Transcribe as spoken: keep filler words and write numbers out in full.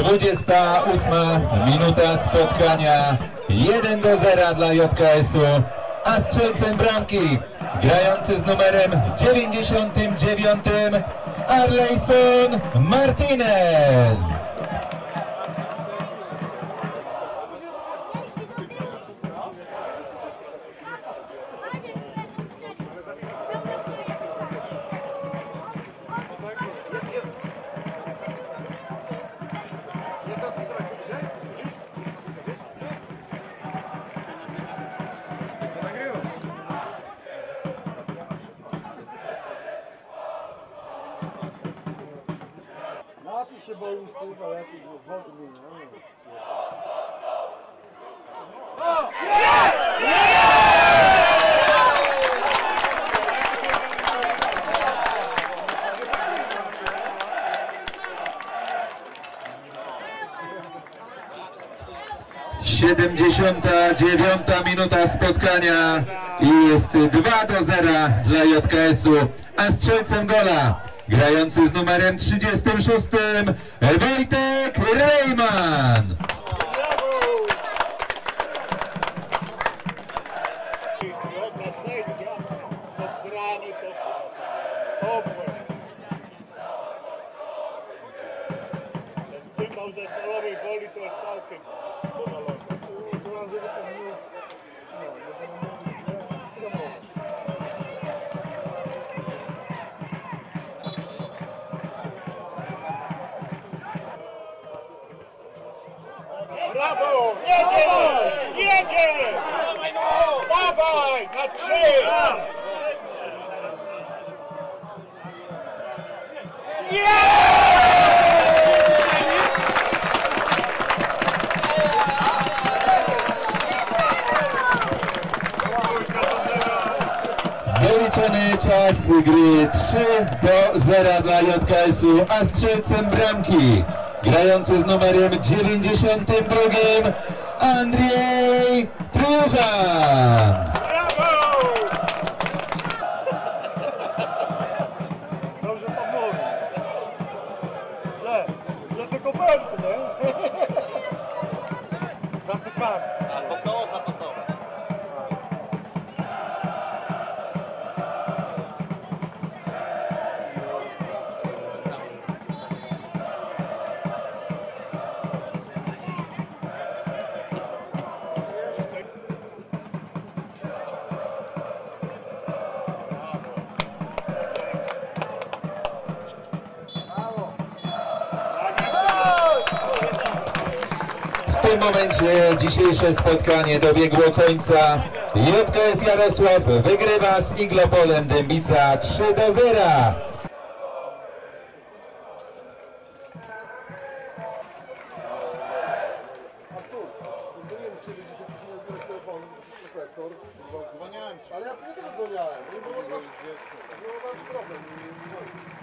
dwudziesta ósma minuta spotkania, jeden do zera dla J K S-u, a strzelcem bramki grający z numerem dziewięćdziesiątym dziewiątym Arleyson Martinez. Napij się, bo już kurwa lepiej wody mi nie. siedemdziesiąta dziewiąta minuta spotkania i jest dwa do zera dla J K S-u, a strzelcem gola grający z numerem trzydziestym szóstym Wojtek Rejman. Brawo! Jedzie! Jedzie! Dawaj! Na trzy! Doliczony czas gry trzy do zera dla J K S-u, a strzelcem bramki grający z numerem dziewięćdziesiątym drugim Andrzej Truchan. Dobrze pomógł. Źle, źle tylko pęczkę, nie? Zatykany. W tym momencie dzisiejsze spotkanie dobiegło końca. J K S Jarosław wygrywa z Iglopolem Dębica trzy do zera. Dzwoniałem, ale ja nie dzwoniałem. Nie było problem.